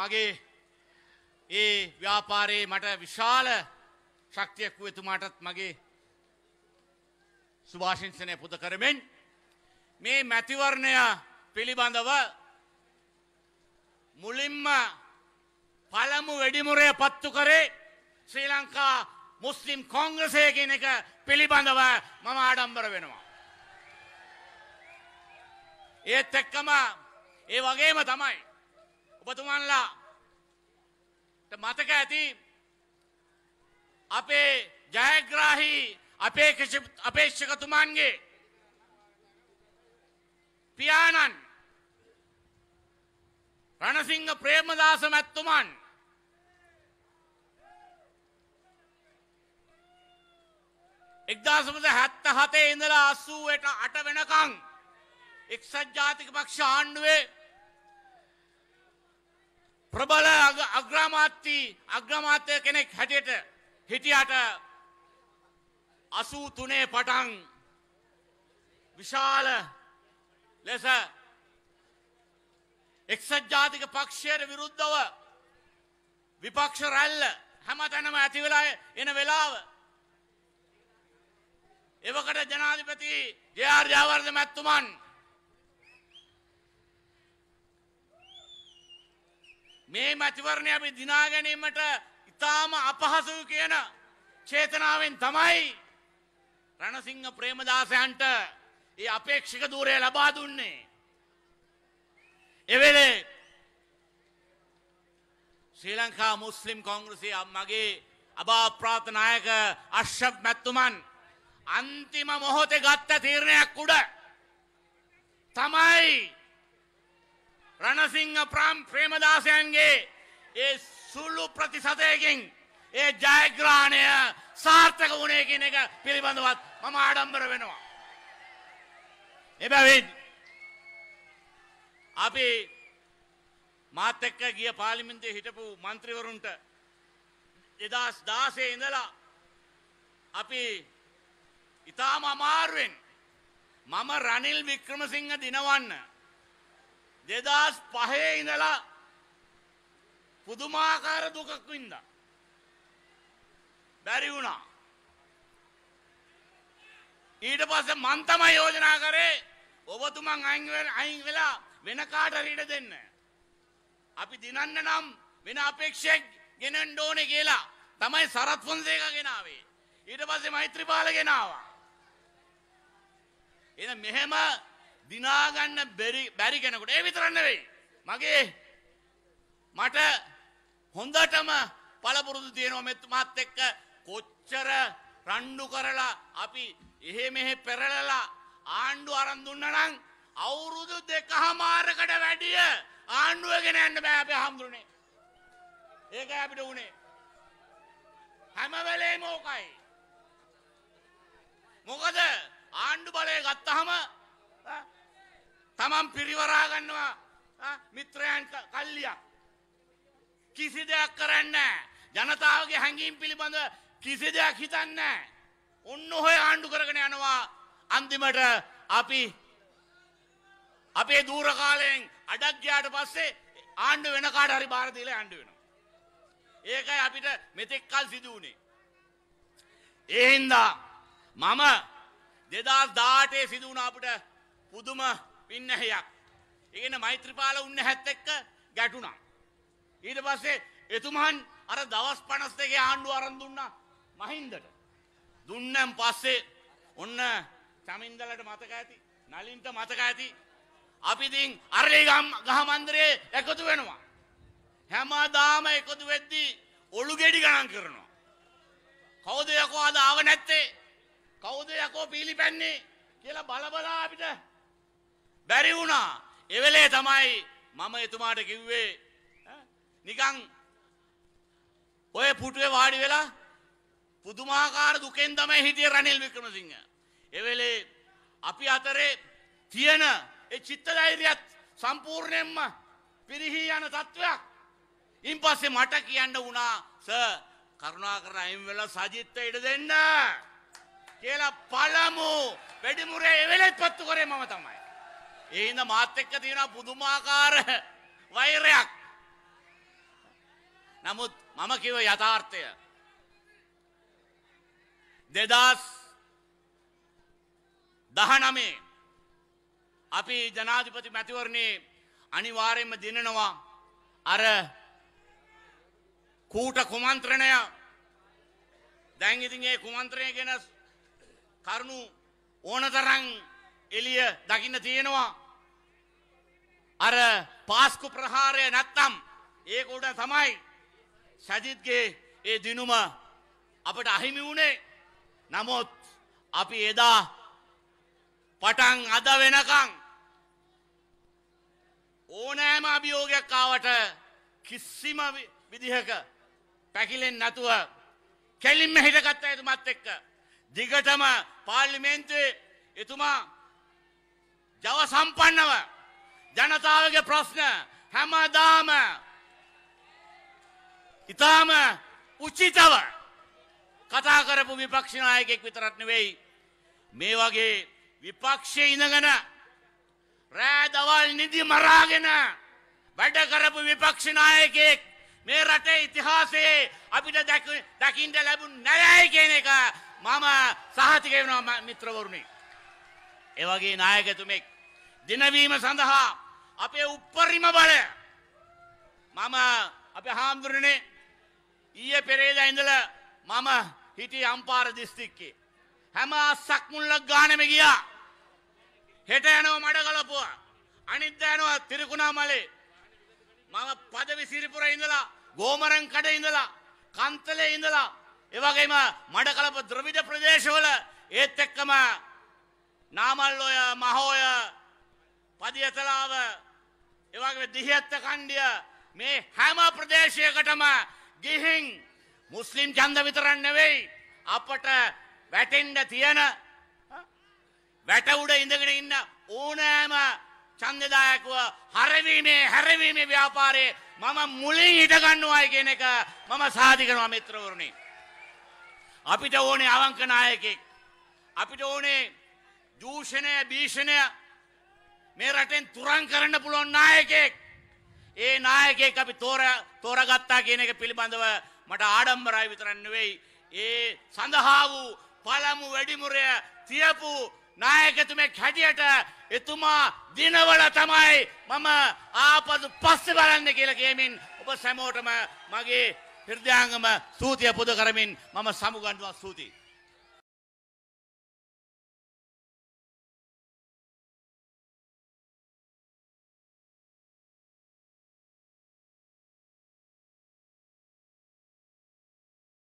මගේ ඒ ව්‍යාපාරයේ මට විශාල ශක්තියක් වූ එතුමාටත් මගේ සුභාශිංසනය පුද කරමින් මේ මැතිවරණය පිළිබඳව මුලින්ම පළමු වෙඩිමුරය පත්තු කරේ ශ්‍රී ලංකා මුස්ලිම් කොංග්‍රසය කියන එක පිළිබඳව මම ආඩම්බර වෙනවා. ඒත් එක්කම ඒ වගේම තමයි ඔබතුමන්ලා මතක ඇති අපේ ජයග්‍රාහී අපේක්ෂකතුමන්ගේ පියාණන් රණසිංහ ප්‍රේමදාස මැතිතුමන් 1977 ඉඳලා 88 වෙනකන් එක්සත් ජාතික පක්ෂ ආණ්ඩුවේ ප්‍රබල අග්‍රාමාත්‍ය කෙනෙක් හැටියට හිටියට 83 පටන් විශාල ලෙස එක්සත් ජාතික පක්ෂයට විරුද්ධව විපක්ෂ රැල්ල හැමතැනම ඇති වෙලා එන වෙලාව එවකට ජනාධිපති ජේ.ආර්. ජයවර්ධන මැතිතුමන් මේ මැතිවරණය අපි දිනා ගැනීමට ඉතාම අපහසු කියන චේතනාවෙන් තමයි රණසිංහ ප්‍රේමදාසයන්ට ඒ අපේක්ෂක ධූරය ලබා දුන්නේ. එවෙලේ ශ්‍රී ලංකා මුස්ලිම් කොංග්‍රසයේ මගේ අභාප්‍රාප්ත නායක අෂ්රෆ් මැතිතුමන් අන්තිම මොහොතේ ගත්ත තීරණයක් උඩ තමයි රණසිංහ ප්‍රේමදාසයන්ගේ ඒ සුළු ප්‍රතිශතයකින් ඒ ජයග්‍රහණය සාර්ථක වුණේ කියන එක පිළිබඳවත් මම ආඩම්බර වෙනවා. එබැවින් අපි මාත් එක්ක ගිය පාර්ලිමේන්තුවේ හිටපු മന്ത്രിවරුන්ට 2016 ඉඳලා අපි ඉතාම අමාරුවෙන් මම රනිල් වික්‍රමසිංහ දිනවන්න 2005 ඉඳලා පුදුමාකාර දුකක් වින්දා. බැරි වුණා. ඊට පස්සේ මං තමයි යෝජනා කරේ ඔබතුමන් අයින් වෙලා වෙන කාට හරි ඉඩ දෙන්න. අපි දිනන්න නම් වෙන අපේක්ෂයක් ගෙනන්න ඕනේ කියලා තමයි සරත් ෆොන්සේකා ගෙනාවේ. ඊට පස්සේ මෛත්‍රීපාල ගෙනාවා. එහෙනම් මෙහෙම දිනා ගන්න බැරි කෙනෙකුට ඒ විතර නෙවෙයි. මට හොඳටම පළපුරුදු තියෙනවා මෙතුමාත් එක්ක කොච්චර රණ්ඩු කරලා අපි එහෙ මෙහෙ පෙරලලා ආණ්ඩුව අරන් දුන්නා නම් අවුරුදු 2කමාරකට වැඩිය ආණ්ඩුව ගෙන යන්න බෑ අපේ හම්දුනේ. ඒකයි අපිට උනේ. හැම වෙලේම ඕකයි. මොකද ආණ්ඩු බලය ගත්තාම තමන් පිරිවරා ගන්නවා මිත්‍රයන් කල්ලියක්. කිසි දෙයක් කරන්නේ නැහැ. ජනතාවගේ හැඟීම් පිළිබඳ කිසි දෙයක් හිතන්නේ නැහැ. ඔන්න ඔය ආණ්ඩු කරගෙන යනවා. අන්තිමට අපි අපේ දූර කාලයෙන් අඩක් ගියාට පස්සේ ආණ්ඩු වෙන කාට හරි බාර දීලා ආණ්ඩු වෙනවා. ඒකයි අපිට මෙතෙක් කල් සිදු වුණේ. ඒ හින්දා මම 2018 සිදු වුණ අපිට පුදුම පින්නැහියක්. ඒ කියන්නේ මෛත්‍රීපාල උන්නැහැත් එක්ක ගැටුණා. ඊට පස්සේ එතුමන් අර දවස් 52 ආණ්ඩුව අරන් දුන්නා මහින්දට. දුන්නන් පස්සේ ඔන්න චමින්දලට මතක ඇති, නලින්ට මතක ඇති. අපි ඉතින් අරලිගම් ගහ මන්දිරේ එකතු වෙනවා. හැමදාම එකතු වෙද්දී ඔලු ගෙඩි ගණන් කරනවා. කවුද යකෝ අද ආව නැත්තේ? කවුද යකෝ පීලිපැන්නේ කියලා බලබලා අපිට බැරි වුණා. ඒ වෙලේ තමයි මම එතුමාට කිව්වේ නිකන් ඔය පුටුවේ වාඩි වෙලා පුදුමාකාර දුකෙන් තමයි හිටියේ රනිල් වික්‍රමසිංහ. ඒ වෙලේ අපි අතරේ තියෙන ඒ චිත්ත ධෛර්යයත් සම්පූර්ණයෙන්ම පිරිහී යන තත්වයක්. ඉන් පස්සේ මට කියන්න වුණා සර් කරුණාකර අයින් වෙලා සජිත්ට ඉඩ දෙන්න කියලා පළමු වැඩිමුරේ ඒ වෙලෙත් පත්තු කරේ මම තමයි. ඒ හින්දා මාත් එක්ක තියෙන පුදුමාකාර වෛරයක්. නමුත් මම කිව්ව යථාර්ථය 2019 අපි ජනාධිපති මැතිවරණේ අනිවාර්යයෙන්ම දිනනවා අර කූට කුමන්ත්‍රණය. දැන් ඉතින් ඒ කුමන්ත්‍රණය ගැන කරුණු ඕනතරම් එළිය දකින්න තියෙනවා. අර පාස්කු ප්‍රහාරය නැත්තම් ඒක උඩ තමයි සජිත්ගේ ඒ දිනුම අපට අහිමි වුණේ. නමුත් අපි එදා පටන් අද වෙනකන් ඕනෑම අභියෝගයක් ආවට කිසිම විදිහක පැකිලෙන්නේ නැතුව කෙලින්ම හිටගත්ත එතුමත් එක්ක දිගටම පාර්ලිමේන්තුවේ එතුමා ජව සම්පන්නව ජනතාවගේ ප්‍රශ්න හැමදාම ඉතාම උචිතව කතා කරපු විපක්ෂ නායකයෙක් විතරක් නෙවෙයි මේ වගේ විපක්ෂයේ ඉඳගෙන රෑ දවල් නිදි මරාගෙන වැඩ කරපු විපක්ෂ නායකයෙක් මේ රටේ ඉතිහාසයේ අපිට දකින්න ලැබුණ නැහැ කියන එක මම සහතික වෙනවා මිත්‍රවරුනි. ඒ වගේ නායකතුමෙක් දිනවීම සඳහා අපේ උප්පරිම බලය මම අපේ හාමුදුරනේ ඊයේ පෙරේදා ඉඳලා මම හිටියේ අම්පාර දිස්ත්‍රික්කේ හැම අස්සක් මුල්ලක් ගානෙම ගියා. හෙට යනවා මඩකලපුව අනිද්දා යනවා තිරිකුණාමලේ මම පදවි සිරිපුර ඉඳලා ගෝමරන් කඩ ඉඳලා කන්තලේ ඉඳලා ඒ වගේම මඩකලප ද්‍රවිඩ ප්‍රදේශවල ඒත් එක්කම නාමල්ලෝය මහෝය පදියතලාව ඒ වගේම දිහියත්ත කණ්ඩිය මේ හැම ප්‍රදේශයකටම ගිහින් මුස්ලිම් ඡන්ද විතරක් නෙවෙයි අපට වැටෙන්න තියෙන වැට උඩ ඉඳගෙන ඉන්න ඕනෑම ඡන්දදායකව හැරවීමේ ව්‍යාපාරයේ මම මුලින් හිට ගන්නවායි කියන එක මම සාධි කරනවා මිත්‍රවරුනි. අපිට ඕනේ අවංක නායකයෙක්. අපිට ඕනේ දූෂණය භීෂණය මේ රටෙන් තුරන් කරන්න පුළුවන් නායකයෙක්. ඒ නායකයෙක් අපි තෝරගත්තා කියන එක පිළිබඳව මට ආඩම්බරයි විතරක් නෙවෙයි ඒ සඳහා වූ පළමු වැඩිමුරය තියපු නායකතුමෙක් හැටියට එතුමා දිනවල තමයි මම ආපසු පස්සේ බලන්න කියලා කියමින් ඔබ සැමෝටම මගේ හෘදයාංගම ස්තුතිය පුද කරමින් මම සමුගන්නවා. ස්තුතියි.